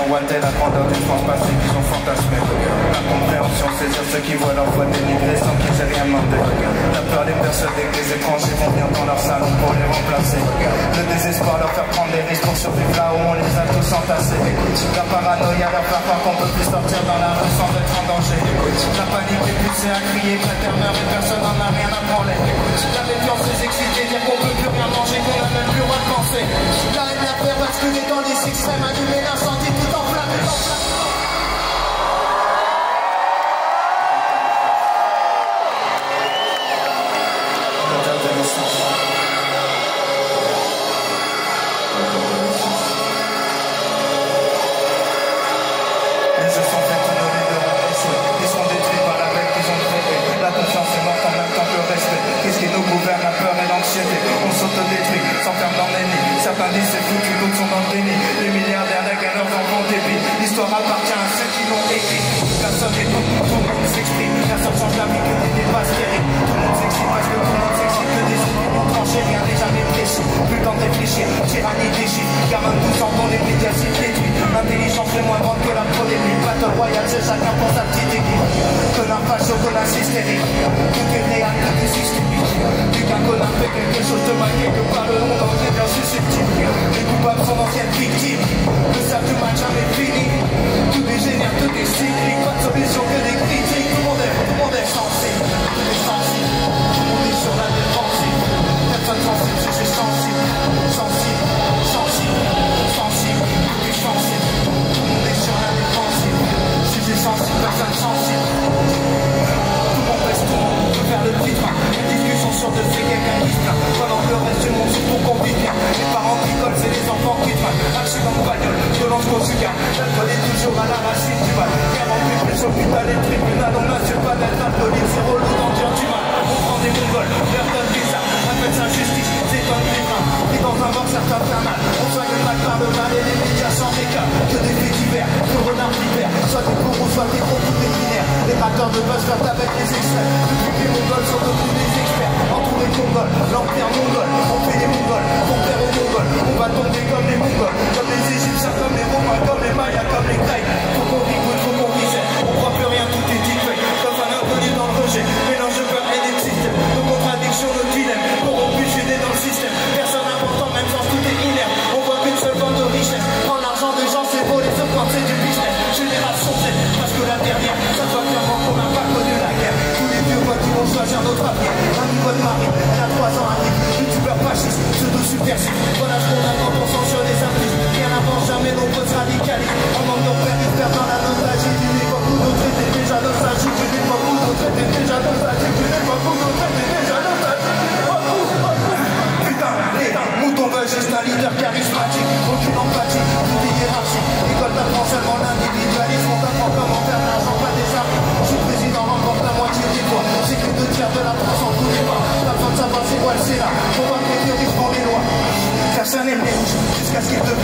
miroiter la grandeur d'une France passée qu'ils ont fantasmé. La compréhension, saisir ceux qui voient leur voix dénigrée sans qu'ils aient rien demandé. La peur les persuader que les étrangers vont venir dans leur salon pour les remplacer. Le désespoir leur faire prendre des risques pour survivre là où on les a tous entassés. La paranoïa leur faire croire qu'on peut plus sortir dans la rue sans être en danger. La panique est poussée à crier que la terre meurt et personne n'en a rien à branler. La méfiance les excitée, dire qu'on peut plus rien manger, qu'on n'a même plus le droit de penser. La haine, la peur basculer dans les extrêmes, allumer l'incendie tout en flamme. On s'autodétruit, s'enferme dans les nids. Certains disent c'est foutu, d'autres sont dans le déni. Les milliardaires lèguent à leurs enfants débits. L'histoire appartient à ceux qui l'ont écrit. Personne n'est tout le monde s'exprime. Personne change la vie que des débats stériles. Tout le monde s'exprime parce que tout le monde s'exprime. Que des opinions tranchées, rien n'est jamais précis. Plus le temps de réfléchir, tyrannie des chiffres. Gamin de 12 ans dont les médias s'y détruisent. L'intelligence est moins grande que la polémique. Battle royale, c'est chacun pour sa petite équipe. Que l'un facho, que l'un hystérique. Tout est réel, tout est systémique. Du qu'un colin fait quelque chose de mal quelque part le monde entier bien susceptible. Les coupables sont d'anciennes victimes. Le sable du mal jamais fini. Tout dégénère, tout est cyclique. Pas de solution que des critiques. Tout le monde est sensible. Tout est sensible. Tout le monde est sur la défensive. Personne sensible, c'est sensible. Sensible, sensible, sensible. Tout est sensible. Tout le monde est sur la défensive. Si c'est sensible, personne sensible. Tout le monde reste tout le monde. On peut faire le petit train. Une discussion sur de ces quelqu'un qui se plaint. Pendant que le reste du monde se trouve qu'on vit bien. Les parents qui collent, c'est les enfants qui traînent. Accident de bagnole, violence conjugale. L'alcool est toujours à la racine du mal. Guerre en plus, l'hôpital et tribunal. On n'assure pas d'être alcoolique, c'est relou d'en dire du mal. On prend des mongols, leur donne des armes. Appelle ça justice, c'est un crime. Et dans un bord, certains font mal. On soigne le mal par le mal et les médias sans écart. Que des faits divers, que renard divers. Soit des courroux, soit des gros, tout des binaires. Les rateurs de buzz flirtent avec les extrêmes. Depuis que les mongols sont devenus des experts. Entourés de mongols, l'empire mongol. On fait les mongols, on perd aux mongols. On va tomber comme les mongols. Comme les égyptiens, comme les romains, comme les mayas, comme les grecs. Faut qu'on rigole, faut qu'on risette. On croit plus rien, tout est dit fait. Comme un inconnu dans le rejet. Mélange de peur et d'existe. Nos contradictions, nos dilemmes. Corrompus, fidés dans le système. Personne important, même sans tout est inerte. On voit qu'une seule forme de richesse. Prendre l'argent des gens, c'est voler, se prendre, c'est du business. Génération Z, parce que la dernière, ça soit clairement qu'on n'a pas connu la guerre. Tous les vieux voix qui vont choisir notre avenir. Un niveau de mari, elle a 3 ans à vivre. Youtubeur fasciste, pseudo-subversif. Voilà ce qu'on a quand on censure les artistes. Rien n'avance jamais, nombreuses radicalistes. On manque nos frères, ils perdent dans la nostalgie d'une époque où notre était déjà nostalgique. D'une époque où notre était déjà nostalgique. D'une époque où notre était déjà nostalgique. Putain, les moutons veulent juste un leader charismatique. Aucune empathie, toute hiérarchie. L'école t'apprend seulement l'individualisme. On t'apprend comment faire de l'argent, pas des armes. Je suis président, remporte la moitié des voix. C'est que 2 tiers de la France en tous les pas. Pas besoin de savoir c'est quoi le Sénat. Faut voir que les théories font les lois. Personne n'aime les rouges, jusqu'à ce qu'ils deviennent